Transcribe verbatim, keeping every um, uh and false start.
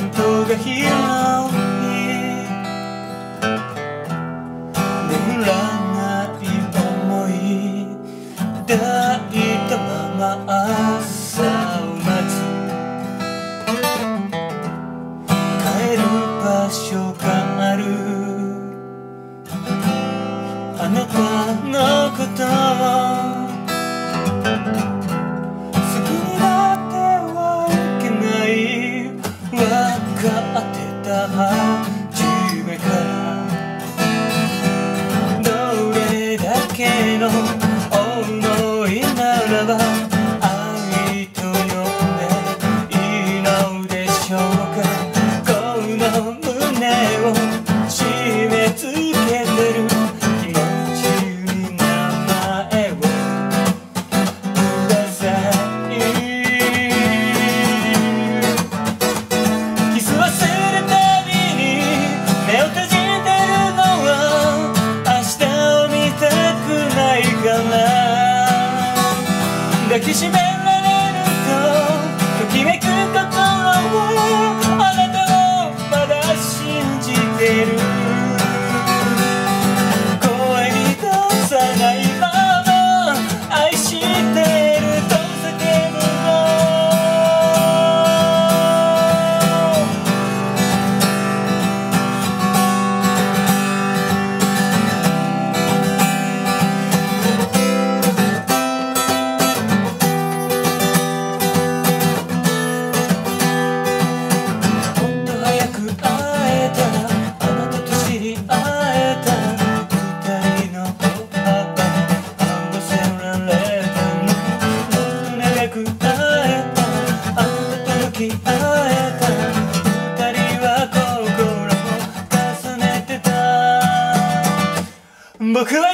トが広い眠らない想い抱いたまま朝を待つ帰る場所があるあなたのことを好きになってはいけない分かってた初めからどれだけの思いならば愛と呼んでいいのでしょうかこの胸を締め付けてる気持ちに名前をくださいキス忘れたびに目を閉じてるのは明日を見たくないから抱きしめられるとときめく心はあなたをまだ信じてる声に出さないまま愛してると叫ぶの僕は